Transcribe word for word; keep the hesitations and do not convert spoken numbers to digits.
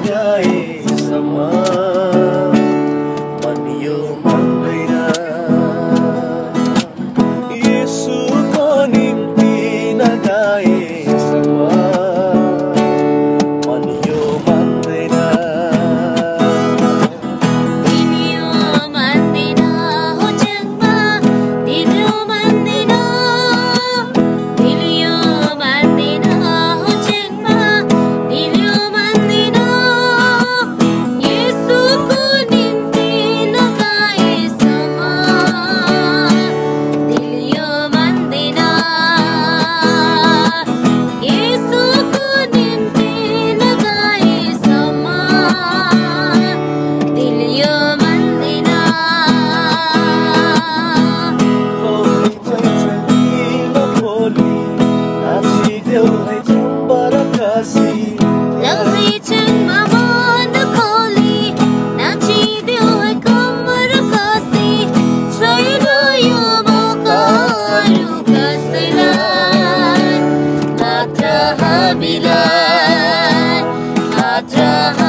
नगाएसम्म मन यो मान्दैन येशूको निम्ति नगाएसम्म मन यो मान्दैन दिल यो मान्दैन हो जगमा दिल यो मान्दैन दिल यो मान्दैन हो जगमा दिल यो मान्दैन येशूको निम्ति नगाएसम्म दिल यो मान्दैन येशूको निम्ति नगाएसम्म दिल यो मान्दैन लौरै चङमा मन खोली नाचिदेऊ है कम्मर कसी छैन यो मौका अरू कसैलाई मात्र हामीलाई मात्र